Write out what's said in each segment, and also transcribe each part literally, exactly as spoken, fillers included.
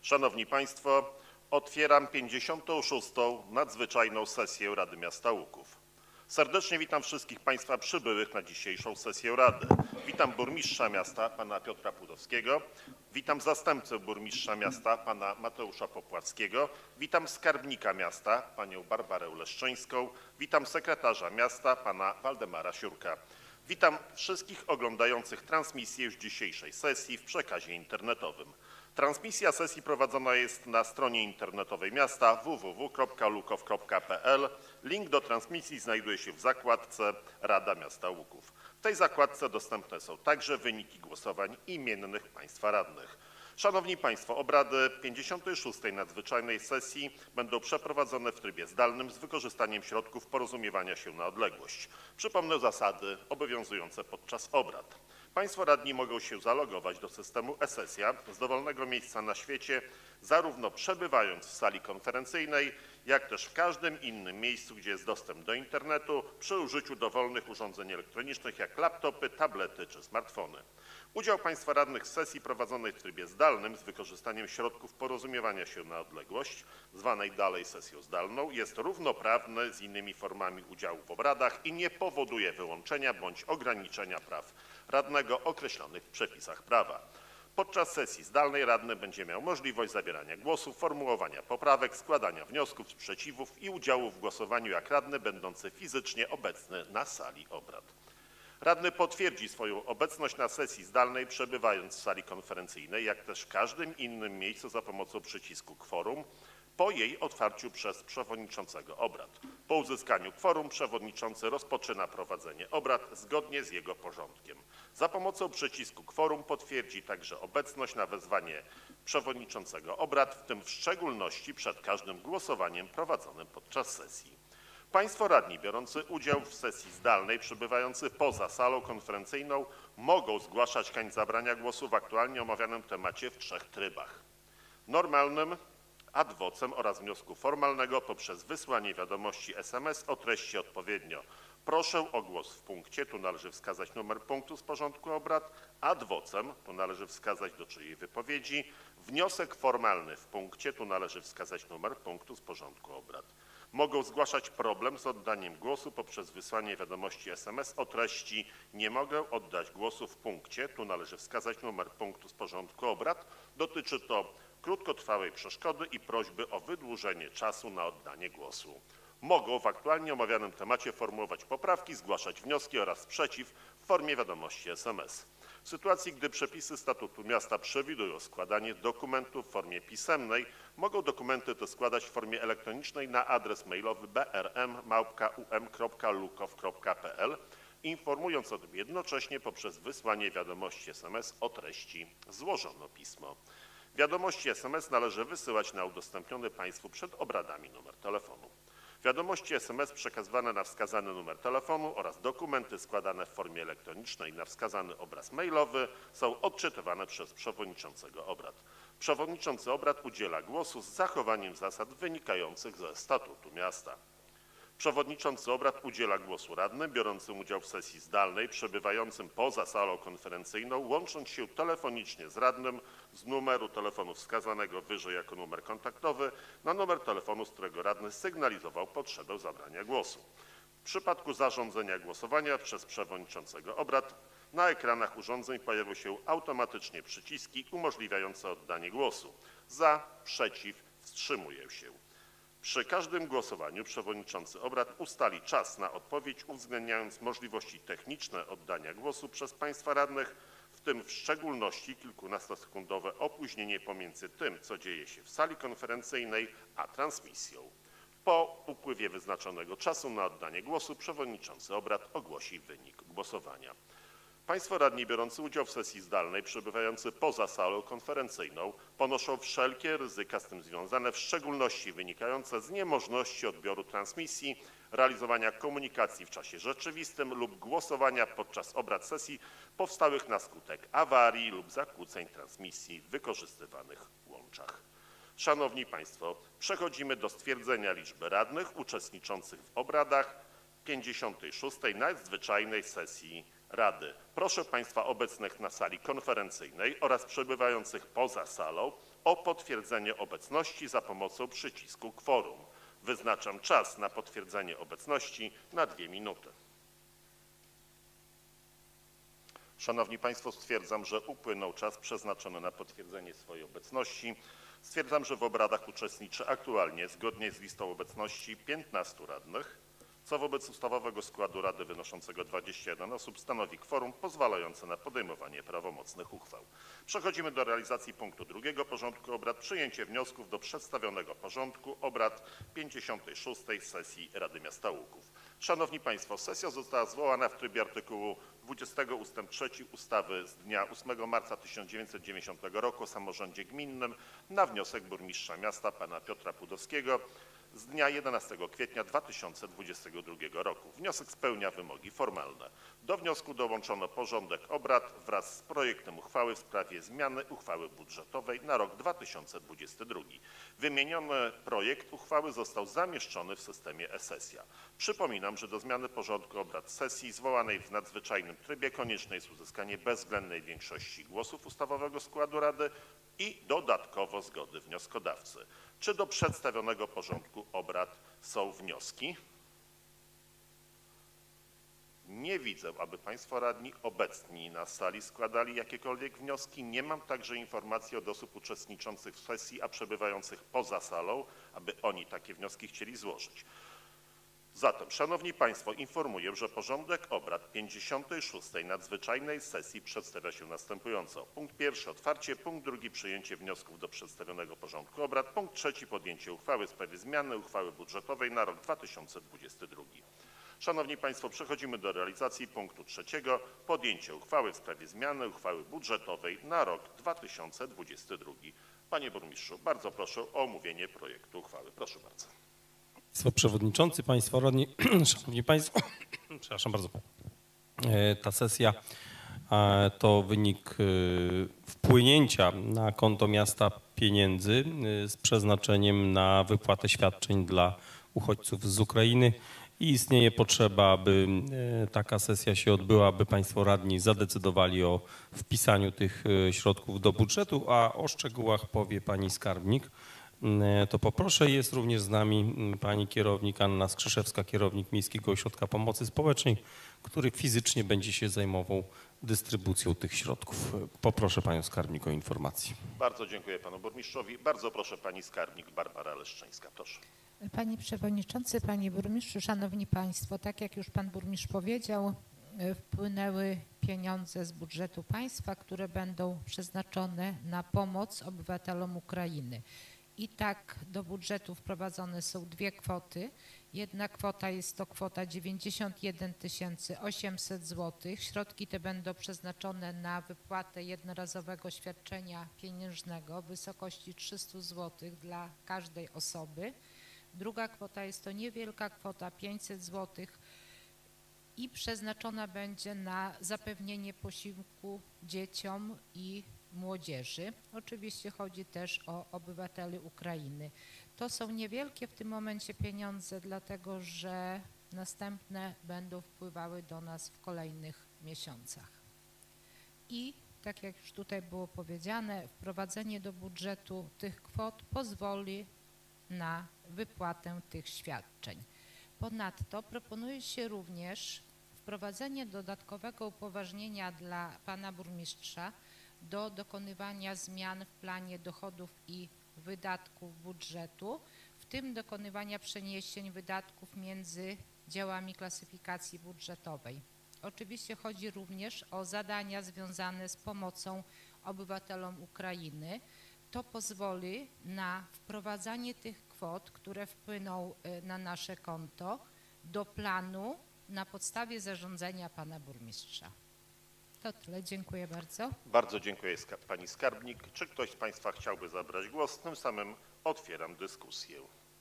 Szanowni Państwo, otwieram pięćdziesiątą szóstą nadzwyczajną sesję Rady Miasta Łuków. Serdecznie witam wszystkich Państwa przybyłych na dzisiejszą sesję Rady. Witam burmistrza miasta, pana Piotra Pudowskiego. Witam zastępcę burmistrza miasta, pana Mateusza Popławskiego. Witam skarbnika miasta, panią Barbarę Leszczyńską. Witam sekretarza miasta, pana Waldemara Siurka. Witam wszystkich oglądających transmisję już dzisiejszej sesji w przekazie internetowym. Transmisja sesji prowadzona jest na stronie internetowej miasta w w w kropka lukow kropka p l. Link do transmisji znajduje się w zakładce Rada Miasta Łuków. W tej zakładce dostępne są także wyniki głosowań imiennych Państwa radnych. Szanowni Państwo, obrady pięćdziesiątej szóstej nadzwyczajnej sesji będą przeprowadzone w trybie zdalnym z wykorzystaniem środków porozumiewania się na odległość. Przypomnę zasady obowiązujące podczas obrad. Państwo radni mogą się zalogować do systemu e-sesja z dowolnego miejsca na świecie, zarówno przebywając w sali konferencyjnej, jak też w każdym innym miejscu, gdzie jest dostęp do internetu, przy użyciu dowolnych urządzeń elektronicznych jak laptopy, tablety czy smartfony. Udział Państwa radnych w sesji prowadzonej w trybie zdalnym z wykorzystaniem środków porozumiewania się na odległość, zwanej dalej sesją zdalną, jest równoprawny z innymi formami udziału w obradach i nie powoduje wyłączenia bądź ograniczenia praw radnego określonych w przepisach prawa. Podczas sesji zdalnej radny będzie miał możliwość zabierania głosu, formułowania poprawek, składania wniosków, sprzeciwów i udziału w głosowaniu jak radny będący fizycznie obecny na sali obrad. Radny potwierdzi swoją obecność na sesji zdalnej, przebywając w sali konferencyjnej, jak też w każdym innym miejscu za pomocą przycisku kworum, po jej otwarciu przez przewodniczącego obrad. Po uzyskaniu kworum przewodniczący rozpoczyna prowadzenie obrad zgodnie z jego porządkiem. Za pomocą przycisku kworum potwierdzi także obecność na wezwanie przewodniczącego obrad, w tym w szczególności przed każdym głosowaniem prowadzonym podczas sesji. Państwo radni biorący udział w sesji zdalnej, przebywający poza salą konferencyjną, mogą zgłaszać chęć zabrania głosu w aktualnie omawianym temacie w trzech trybach: normalnym, ad vocem oraz wniosku formalnego poprzez wysłanie wiadomości S M S o treści odpowiednio: proszę o głos w punkcie, tu należy wskazać numer punktu z porządku obrad, ad vocem, tu należy wskazać do czyjej wypowiedzi, wniosek formalny w punkcie, tu należy wskazać numer punktu z porządku obrad. Mogą zgłaszać problem z oddaniem głosu poprzez wysłanie wiadomości S M S o treści: nie mogę oddać głosu w punkcie, tu należy wskazać numer punktu z porządku obrad. Dotyczy to krótkotrwałej przeszkody i prośby o wydłużenie czasu na oddanie głosu. Mogą w aktualnie omawianym temacie formułować poprawki, zgłaszać wnioski oraz sprzeciw w formie wiadomości S M S. W sytuacji, gdy przepisy statutu miasta przewidują składanie dokumentów w formie pisemnej, mogą dokumenty te składać w formie elektronicznej na adres mailowy b r m małpka u m kropka lukow kropka p l, informując o tym jednocześnie poprzez wysłanie wiadomości S M S o treści: złożono pismo. Wiadomości S M S należy wysyłać na udostępniony Państwu przed obradami numer telefonu. Wiadomości S M S przekazywane na wskazany numer telefonu oraz dokumenty składane w formie elektronicznej na wskazany obraz mailowy są odczytywane przez przewodniczącego obrad. Przewodniczący obrad udziela głosu z zachowaniem zasad wynikających ze statutu miasta. Przewodniczący obrad udziela głosu radnym biorącym udział w sesji zdalnej, przebywającym poza salą konferencyjną, łącząc się telefonicznie z radnym z numeru telefonu wskazanego wyżej jako numer kontaktowy na numer telefonu, z którego radny sygnalizował potrzebę zabrania głosu. W przypadku zarządzenia głosowania przez przewodniczącego obrad na ekranach urządzeń pojawią się automatycznie przyciski umożliwiające oddanie głosu: za, przeciw, wstrzymuję się. Przy każdym głosowaniu przewodniczący obrad ustali czas na odpowiedź, uwzględniając możliwości techniczne oddania głosu przez Państwa radnych, w tym w szczególności kilkunastosekundowe opóźnienie pomiędzy tym, co dzieje się w sali konferencyjnej, a transmisją. Po upływie wyznaczonego czasu na oddanie głosu przewodniczący obrad ogłosi wynik głosowania. Państwo radni biorący udział w sesji zdalnej, przebywający poza salą konferencyjną, ponoszą wszelkie ryzyka z tym związane, w szczególności wynikające z niemożności odbioru transmisji, realizowania komunikacji w czasie rzeczywistym lub głosowania podczas obrad sesji powstałych na skutek awarii lub zakłóceń transmisji w wykorzystywanych łączach. Szanowni Państwo, przechodzimy do stwierdzenia liczby radnych uczestniczących w obradach pięćdziesiątej szóstej nadzwyczajnej sesji Rady. Proszę Państwa obecnych na sali konferencyjnej oraz przebywających poza salą o potwierdzenie obecności za pomocą przycisku kworum. Wyznaczam czas na potwierdzenie obecności na dwie minuty. Szanowni Państwo, stwierdzam, że upłynął czas przeznaczony na potwierdzenie swojej obecności. Stwierdzam, że w obradach uczestniczy aktualnie, zgodnie z listą obecności, piętnastu radnych, co wobec ustawowego składu Rady wynoszącego dwadzieścia jeden osób stanowi kworum pozwalające na podejmowanie prawomocnych uchwał. Przechodzimy do realizacji punktu drugiego porządku obrad, przyjęcie wniosków do przedstawionego porządku obrad pięćdziesiątej szóstej sesji Rady Miasta Łuków. Szanowni Państwo, sesja została zwołana w trybie artykułu dwudziestego ustęp trzeci ustawy z dnia ósmego marca tysiąc dziewięćset dziewięćdziesiątego roku o samorządzie gminnym na wniosek burmistrza miasta pana Piotra Pudowskiego z dnia jedenastego kwietnia dwa tysiące dwudziestego drugiego roku. Wniosek spełnia wymogi formalne. Do wniosku dołączono porządek obrad wraz z projektem uchwały w sprawie zmiany uchwały budżetowej na rok dwa tysiące dwudziesty drugi. Wymieniony projekt uchwały został zamieszczony w systemie e-sesja. Przypominam, że do zmiany porządku obrad sesji zwołanej w nadzwyczajnym trybie konieczne jest uzyskanie bezwzględnej większości głosów ustawowego składu Rady i dodatkowo zgody wnioskodawcy. Czy do przedstawionego porządku obrad są wnioski? Nie widzę, aby Państwo radni obecni na sali składali jakiekolwiek wnioski. Nie mam także informacji od osób uczestniczących w sesji, a przebywających poza salą, aby oni takie wnioski chcieli złożyć. Zatem, Szanowni Państwo, informuję, że porządek obrad pięćdziesiątej szóstej nadzwyczajnej sesji przedstawia się następująco. Punkt pierwszy otwarcie, punkt drugi przyjęcie wniosków do przedstawionego porządku obrad, punkt trzeci podjęcie uchwały w sprawie zmiany uchwały budżetowej na rok dwa tysiące dwudziesty drugi. Szanowni Państwo, przechodzimy do realizacji punktu trzeciego podjęcie uchwały w sprawie zmiany uchwały budżetowej na rok dwa tysiące dwudziesty drugi. Panie Burmistrzu, bardzo proszę o omówienie projektu uchwały. Proszę bardzo. Państwo Przewodniczący, Państwo Radni, Szanowni Państwo, przepraszam bardzo, ta sesja to wynik wpłynięcia na konto miasta pieniędzy z przeznaczeniem na wypłatę świadczeń dla uchodźców z Ukrainy i istnieje potrzeba, aby taka sesja się odbyła, aby Państwo Radni zadecydowali o wpisaniu tych środków do budżetu, a o szczegółach powie Pani Skarbnik. To poproszę. Jest również z nami pani kierownik Anna Skrzyszewska, kierownik Miejskiego Ośrodka Pomocy Społecznej, który fizycznie będzie się zajmował dystrybucją tych środków. Poproszę panią skarbnik o informację. Bardzo dziękuję panu burmistrzowi. Bardzo proszę pani skarbnik Barbara Leszczyńska. Proszę. Panie Przewodniczący, Panie Burmistrzu, Szanowni Państwo, tak jak już Pan Burmistrz powiedział, wpłynęły pieniądze z budżetu państwa, które będą przeznaczone na pomoc obywatelom Ukrainy. I tak do budżetu wprowadzone są dwie kwoty. Jedna kwota jest to kwota dziewięćdziesiąt jeden tysięcy osiemset złotych. Środki te będą przeznaczone na wypłatę jednorazowego świadczenia pieniężnego w wysokości trzysta złotych dla każdej osoby. Druga kwota jest to niewielka kwota pięćset złotych i przeznaczona będzie na zapewnienie posiłku dzieciom i młodzieży. Oczywiście chodzi też o obywateli Ukrainy. To są niewielkie w tym momencie pieniądze, dlatego że następne będą wpływały do nas w kolejnych miesiącach. I tak jak już tutaj było powiedziane, wprowadzenie do budżetu tych kwot pozwoli na wypłatę tych świadczeń. Ponadto proponuje się również wprowadzenie dodatkowego upoważnienia dla pana burmistrza do dokonywania zmian w planie dochodów i wydatków budżetu, w tym dokonywania przeniesień wydatków między działami klasyfikacji budżetowej. Oczywiście chodzi również o zadania związane z pomocą obywatelom Ukrainy. To pozwoli na wprowadzanie tych kwot, które wpłyną na nasze konto, do planu na podstawie zarządzenia pana burmistrza. To tyle. Dziękuję bardzo. Bardzo dziękuję pani skarbnik. Czy ktoś z państwa chciałby zabrać głos? Tym samym otwieram dyskusję.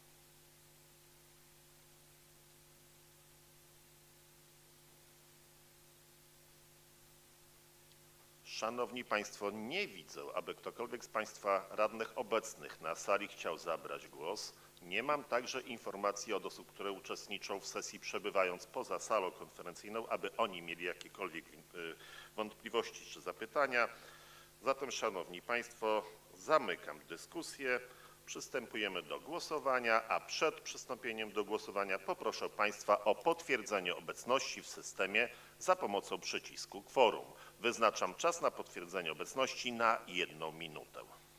Szanowni Państwo, nie widzę, aby ktokolwiek z Państwa radnych obecnych na sali chciał zabrać głos. Nie mam także informacji od osób, które uczestniczą w sesji przebywając poza salą konferencyjną, aby oni mieli jakiekolwiek wątpliwości czy zapytania. Zatem, Szanowni Państwo, zamykam dyskusję. Przystępujemy do głosowania, a przed przystąpieniem do głosowania poproszę Państwa o potwierdzenie obecności w systemie za pomocą przycisku kworum. Wyznaczam czas na potwierdzenie obecności na jedną minutę.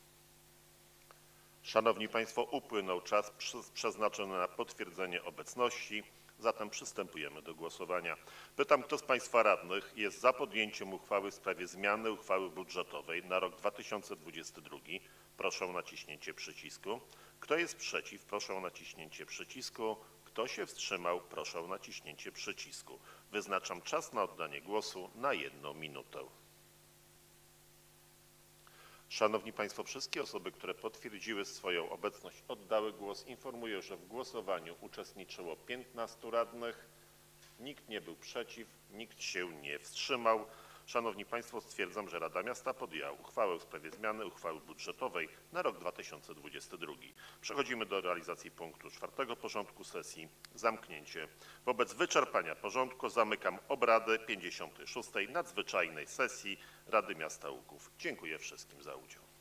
Szanowni Państwo, upłynął czas przeznaczony na potwierdzenie obecności, zatem przystępujemy do głosowania. Pytam, kto z Państwa radnych jest za podjęciem uchwały w sprawie zmiany uchwały budżetowej na rok dwa tysiące dwudziesty drugi. Proszę o naciśnięcie przycisku. Kto jest przeciw? Proszę o naciśnięcie przycisku. Kto się wstrzymał? Proszę o naciśnięcie przycisku. Wyznaczam czas na oddanie głosu na jedną minutę. Szanowni Państwo, wszystkie osoby, które potwierdziły swoją obecność, oddały głos, informuję, że w głosowaniu uczestniczyło piętnastu radnych, nikt nie był przeciw, nikt się nie wstrzymał. Szanowni Państwo, stwierdzam, że Rada Miasta podjęła uchwałę w sprawie zmiany uchwały budżetowej na rok dwa tysiące dwudziesty drugi. Przechodzimy do realizacji punktu czwartego porządku sesji. Zamknięcie. Wobec wyczerpania porządku zamykam obrady pięćdziesiątej szóstej nadzwyczajnej sesji Rady Miasta Łuków. Dziękuję wszystkim za udział.